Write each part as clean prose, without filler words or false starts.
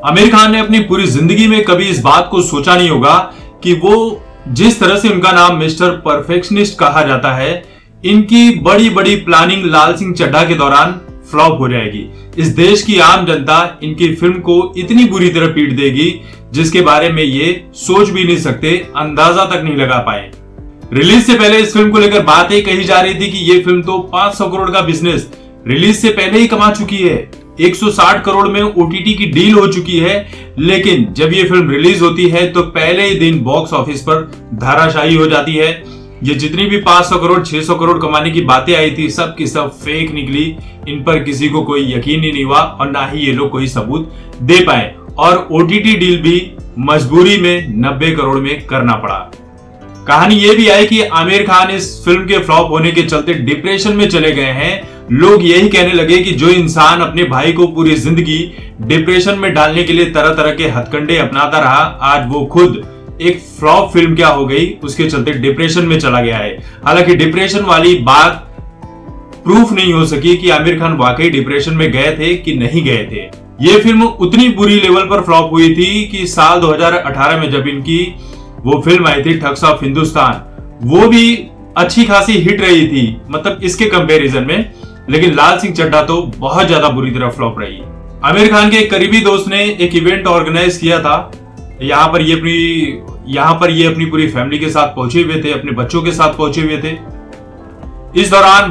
आमिर खान ने अपनी पूरी जिंदगी में कभी इस बात को सोचा नहीं होगा कि वो जिस तरह से उनका नाम मिस्टर परफेक्शनिस्ट कहा जाता है, इनकी बड़ी बड़ी प्लानिंग लाल सिंह चड्ढा के दौरान फ्लॉप हो जाएगी। इस देश की आम जनता इनकी फिल्म को इतनी बुरी तरह पीट देगी जिसके बारे में ये सोच भी नहीं सकते, अंदाजा तक नहीं लगा पाए। रिलीज से पहले इस फिल्म को लेकर बातें कही जा रही थी कि ये फिल्म तो 500 करोड़ का बिजनेस रिलीज से पहले ही कमा चुकी है, 160 करोड़ में ओटीटी की डील हो चुकी है। लेकिन जब ये फिल्म रिलीज होती है तो पहले ही दिन बॉक्स ऑफिस पर धाराशाही हो जाती है। ये जितनी भी 500 करोड़ 600 करोड़ कमाने की बातें आई थी, सब की सब फेक निकली। इन पर किसी को कोई यकीन ही नहीं हुआ और ना ही ये लोग कोई सबूत दे पाए और ओटीटी डील भी मजबूरी में 90 करोड़ में करना पड़ा। कहानी ये भी आई कि आमिर खान इस फिल्म के फ्लॉप होने के चलते डिप्रेशन में चले गए हैं। लोग यही कहने लगे कि जो इंसान अपने भाई को पूरी जिंदगी डिप्रेशन में डालने के लिए तरह तरह के हथकंडे अपनाता रहा, आज वो खुद एक फ्लॉप फिल्म क्या हो गई, उसके चलते डिप्रेशन में चला गया है। हालांकि डिप्रेशन वाली बात प्रूफ नहीं हो सकी कि आमिर खान वाकई डिप्रेशन में गए थे कि नहीं गए थे। ये फिल्म उतनी बुरी लेवल पर फ्लॉप हुई थी कि साल 2018 में जब इनकी वो फिल्म आई थी ठग्स ऑफ हिंदुस्तान, वो भी अच्छी खासी हिट रही थी, मतलब इसके कंपैरिजन में। लेकिन लाल सिंह चड्ढा तो बहुत ज्यादा बुरी तरह फ्लॉप रही। आमिर खान के एक करीबी दोस्त ने एक इवेंट ऑर्गेनाइज किया था। यहाँ पर ये अपनी पूरी फैमिली के साथ पहुंचे हुए थे, अपने बच्चों के साथ पहुंचे हुए थे। इस दौरान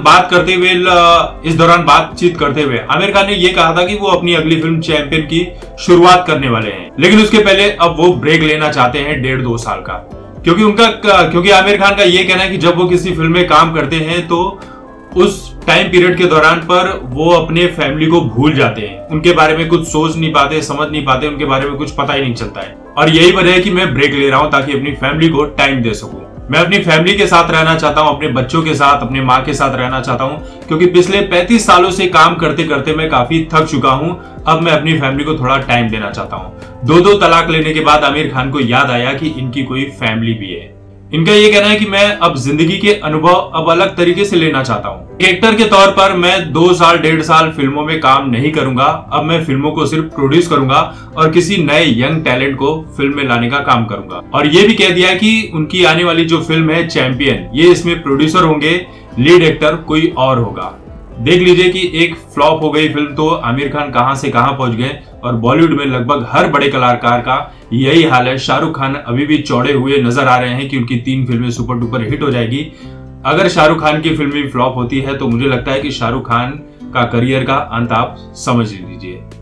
बातचीत करते हुए आमिर खान ने यह कहा था कि वो अपनी अगली फिल्म चैंपियन की शुरुआत करने वाले हैं, लेकिन उसके पहले अब वो ब्रेक लेना चाहते हैं 1.5-2 साल का। क्योंकि आमिर खान का यह कहना है कि जब वो किसी फिल्म में काम करते हैं तो उस टाइम पीरियड के दौरान पर वो अपने फैमिली को भूल जाते हैं, उनके बारे में कुछ सोच नहीं पाते, समझ नहीं पाते, उनके बारे में कुछ पता ही नहीं चलता है। और यही वजह है कि मैं ब्रेक ले रहा हूं ताकि अपनी फैमिली को टाइम दे सकूं। मैं अपनी फैमिली के साथ रहना चाहता हूं, अपने बच्चों के साथ, अपने माँ के साथ रहना चाहता हूं, क्योंकि पिछले 35 सालों से काम करते करते मैं काफी थक चुका हूं। अब मैं अपनी फैमिली को थोड़ा टाइम देना चाहता हूं। 2 तलाक लेने के बाद आमिर खान को याद आया कि इनकी कोई फैमिली भी है। इनका ये कहना है कि मैं अब जिंदगी के अनुभव अब अलग तरीके से लेना चाहता हूँ। एक्टर के तौर पर मैं 2 साल 1.5 साल फिल्मों में काम नहीं करूंगा। अब मैं फिल्मों को सिर्फ प्रोड्यूस करूंगा और किसी नए यंग टैलेंट को फिल्म में लाने का काम करूंगा। और ये भी कह दिया कि उनकी आने वाली जो फिल्म है चैंपियन, ये इसमें प्रोड्यूसर होंगे, लीड एक्टर कोई और होगा। देख लीजिए कि एक फ्लॉप हो गई फिल्म तो आमिर खान कहां से कहां पहुंच गए और बॉलीवुड में लगभग हर बड़े कलाकार का यही हाल है। शाहरुख खान अभी भी चौड़े हुए नजर आ रहे हैं कि उनकी 3 फिल्में सुपर डुपर हिट हो जाएगी। अगर शाहरुख खान की फिल्म भी फ्लॉप होती है तो मुझे लगता है कि शाहरुख खान का करियर का अंत आप समझ लीजिए।